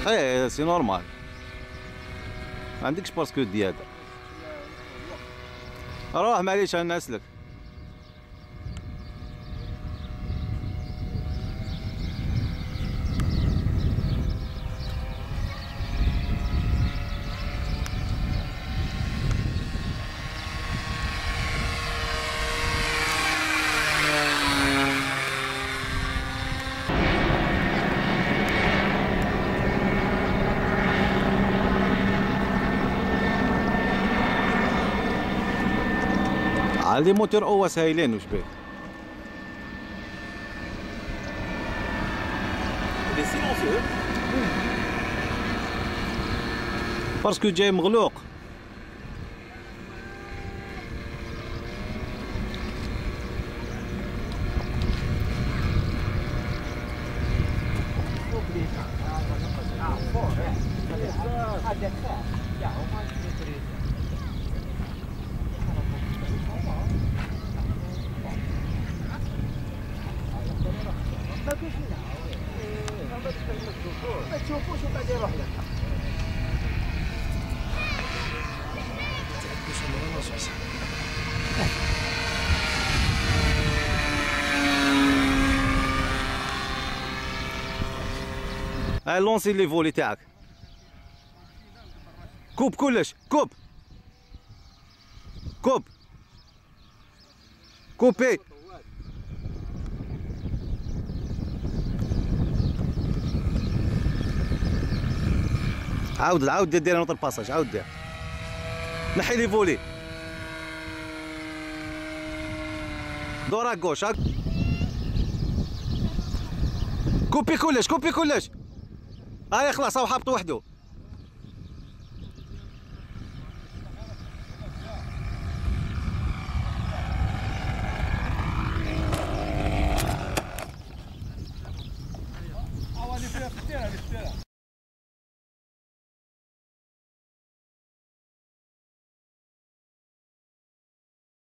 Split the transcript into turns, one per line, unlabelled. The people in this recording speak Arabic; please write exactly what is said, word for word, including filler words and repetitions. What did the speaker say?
ايه سي نورمال، ما عندكش باسكو ديال روح معليش انا نسلك. عندي موتور قواس هايلين وش بيه. باسكو جاي مغلوق.
ما تشوفوش وبعدين يروح لك.
هاي لونسي لي فولي تاعك. كوب كلش، كوب كوب كوبي. عاود عاود دير نوط الباساج، عاود دير نحي لي فولي دورا كوش. كوبي كلش كوبي كلش. هاي خلاص هاو حابط وحده.